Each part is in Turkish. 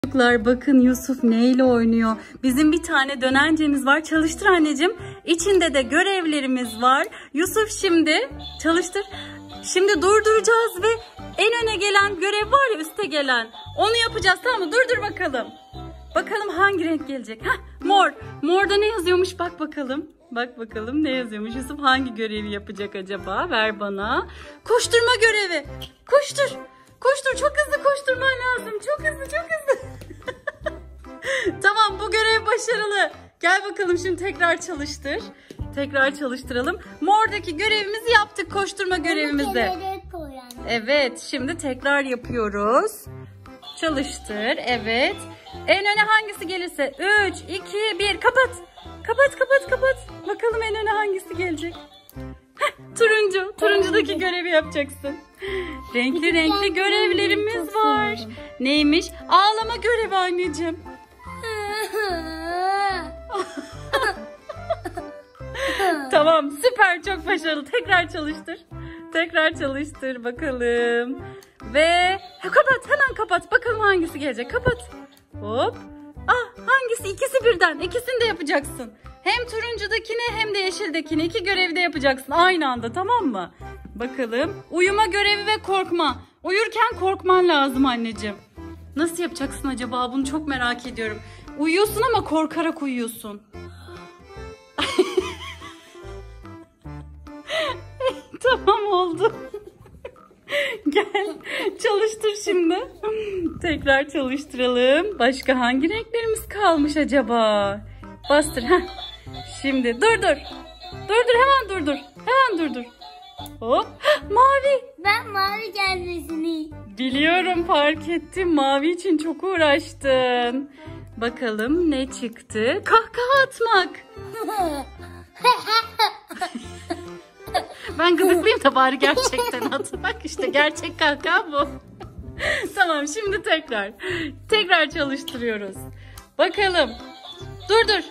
Çocuklar bakın Yusuf neyle oynuyor? Bizim bir tane dönencemiz var. Çalıştır anneciğim. İçinde de görevlerimiz var. Yusuf şimdi çalıştır. Şimdi durduracağız ve en öne gelen görev var ya, üste gelen. Onu yapacağız, tamam mı? Durdur bakalım. Bakalım hangi renk gelecek? Heh, mor. Morda ne yazıyormuş? Bak bakalım. Bak bakalım ne yazıyormuş. Yusuf hangi görevi yapacak acaba? Ver bana. Koşturma görevi. Koştur. Koştur. Çok hızlı koşturman lazım. Çok hızlı, çok hızlı. Tamam, bu görev başarılı. Gel bakalım şimdi tekrar çalıştır. Tekrar çalıştıralım. Mordaki görevimizi yaptık. Koşturma görevimizi. Evet, şimdi tekrar yapıyoruz. Çalıştır. Evet. En öne hangisi gelirse. 3, 2, 1. Kapat. Kapat, kapat, kapat. Bakalım en öne hangisi gelecek. Heh, turuncu. Turuncudaki görevi yapacaksın. Renkli renkli görevlerimiz var. Neymiş? Ağlama görevi anneciğim. Tamam, süper, çok başarılı. Tekrar çalıştır. Tekrar çalıştır bakalım. Ve kapat, hemen kapat. Bakalım hangisi gelecek. Kapat. Hop. Ah, hangisi? İkisi birden. İkisini de yapacaksın. Hem turuncudakini hem de yeşildekini. İki görevi de yapacaksın aynı anda, tamam mı? Bakalım. Uyuma görevi ve korkma. Uyurken korkman lazım anneciğim. Nasıl yapacaksın acaba? Bunu çok merak ediyorum. Uyuyorsun ama korkarak uyuyorsun. Tamam, oldu. Gel çalıştır şimdi. Tekrar çalıştıralım. Başka hangi renklerimiz kalmış acaba? Bastır. Heh. Şimdi durdur. Durdur, hemen durdur. Hemen durdur. Hop. Mavi. Ben mavi gelmesini. Biliyorum, fark ettim. Mavi için çok uğraştın. Bakalım ne çıktı? Kahkaha atmak. Ben gıdıklayayım da bari gerçekten at. Bak işte gerçek kahkaha bu. Tamam, şimdi tekrar. Tekrar çalıştırıyoruz. Bakalım. Dur.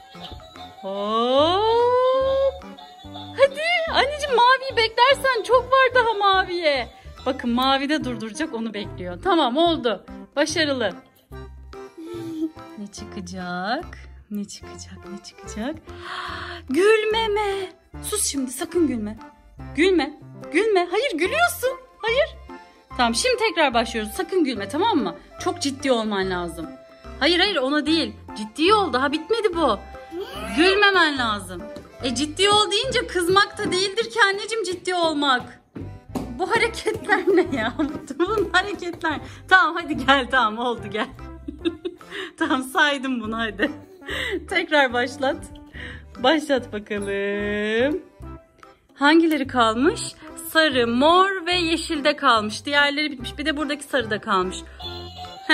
Hop. Hadi anneciğim, maviyi beklersen çok var daha maviye. Bakın mavide durduracak, onu bekliyor. Tamam, oldu. Başarılı. Ne çıkacak? Ne çıkacak? Ne çıkacak? Gülmeme. Sus şimdi, sakın gülme. Gülme. Gülme. Hayır, gülüyorsun. Hayır. Tamam, şimdi tekrar başlıyoruz. Sakın gülme, tamam mı? Çok ciddi olman lazım. Hayır, ona değil. Ciddi ol, daha bitmedi bu. Gülmemen lazım. Ciddi ol deyince kızmak da değildir ki anneciğim ciddi olmak. Bu hareketler ne ya? Bu hareketler. Tamam hadi gel, tamam oldu, gel. Tamam, saydım bunu, hadi. Tekrar başlat. Başlat bakalım. Hangileri kalmış? Sarı, mor ve yeşilde kalmış. Diğerleri bitmiş. Bir de buradaki sarıda kalmış. Heh.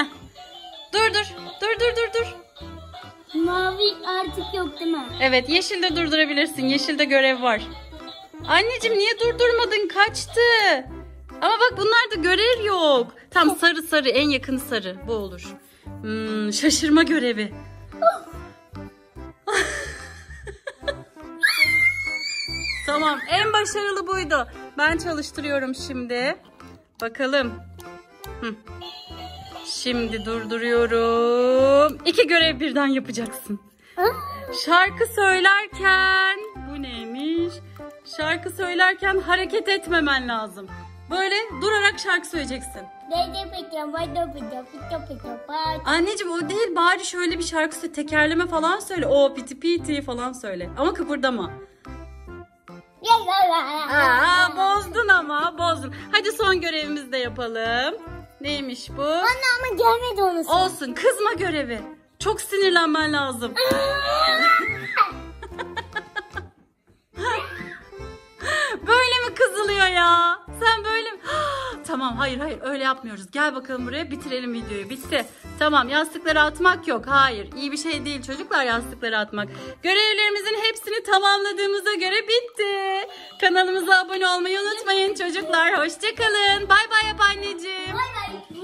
Dur. Mavi artık yok değil mi? Evet, yeşilde durdurabilirsin. Yeşilde görev var. Anneciğim niye durdurmadın? Kaçtı. Ama bak, bunlarda görev yok. Tam sarı, en yakın sarı. Bu olur. Şaşırma görevi. Tamam, en başarılı buydu. Ben çalıştırıyorum şimdi. Bakalım. Şimdi durduruyorum. 2 görev birden yapacaksın. Şarkı söylerken, bu neymiş? Şarkı söylerken hareket etmemen lazım. Böyle durarak şarkı söyleyeceksin. Anneciğim o değil, bari şöyle bir şarkı söyle, tekerleme falan söyle. O piti piti falan söyle. Ama kıpırdama. Bozdun ama, bozdun. Hadi son görevimizi de yapalım. Neymiş bu? Anne ama gelmedi onu. Olsun, kızma görevi. Çok sinirlenmen lazım. Böyle mi kızılıyor ya? Sen böyle mi? Tamam, hayır öyle yapmıyoruz. Gel bakalım buraya, bitirelim videoyu. Bitti. Tamam, yastıkları atmak yok. Hayır, iyi bir şey değil çocuklar yastıkları atmak. Görevlerimizin hepsini tamamladığımıza göre bitti. Kanalımıza abone olmayı unutmayın çocuklar. Hoşça kalın. Bay bay yap anneciğim. Bay bay.